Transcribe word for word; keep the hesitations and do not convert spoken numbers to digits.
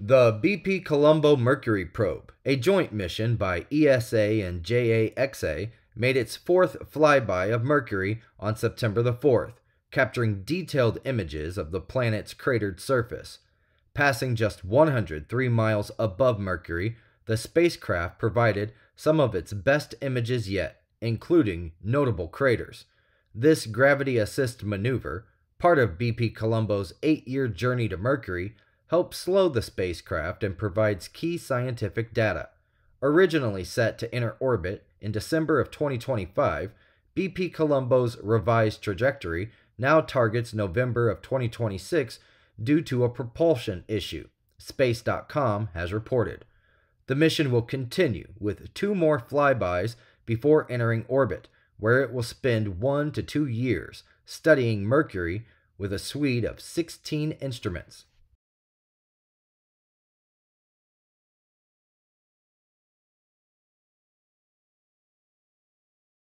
The BepiColombo Mercury probe, a joint mission by E S A and JAXA, made its fourth flyby of Mercury on September the fourth, capturing detailed images of the planet's cratered surface. Passing just one hundred three miles above Mercury, the spacecraft provided some of its best images yet, including notable craters. This gravity assist maneuver, part of BepiColombo's eight-year journey to Mercury, helps slow the spacecraft and provides key scientific data. Originally set to enter orbit in December of twenty twenty-five, BepiColombo's revised trajectory now targets November of twenty twenty-six due to a propulsion issue, space dot com has reported. The mission will continue with two more flybys before entering orbit, where it will spend one to two years studying Mercury with a suite of sixteen instruments.